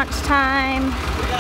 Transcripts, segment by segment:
launch time.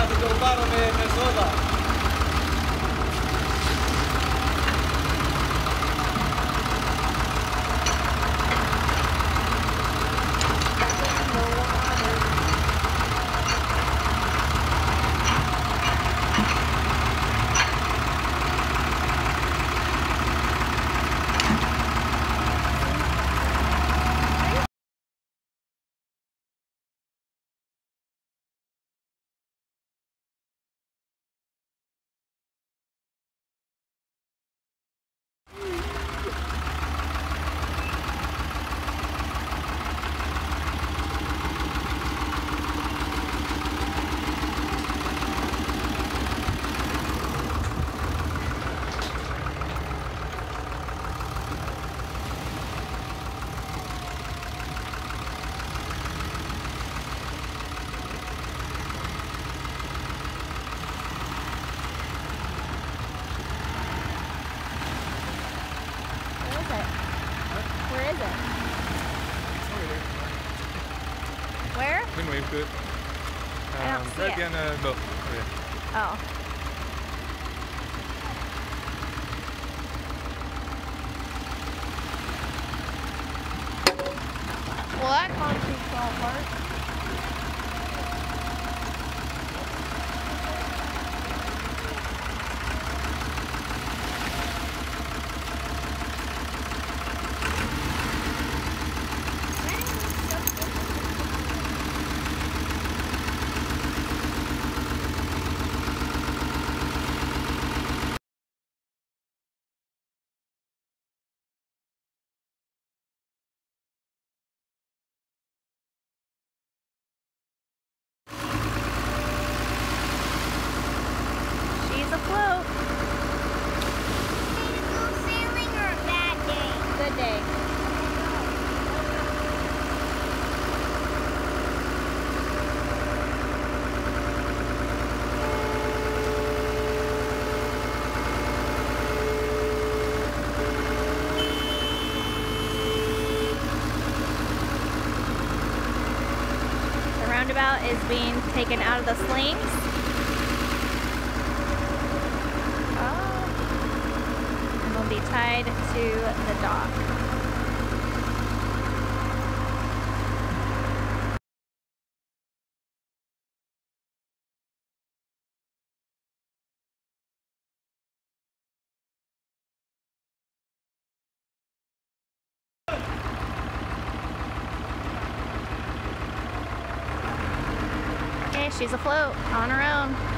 Where is it? Where? You can wave to it. I don't see right it. behind the boat. Oh. Well, that concrete fell apart. She's afloat. Sailing or a bad day? Good day. The roundabout is being taken out of the slings. And will be tied to the dock. Okay, she's afloat on her own.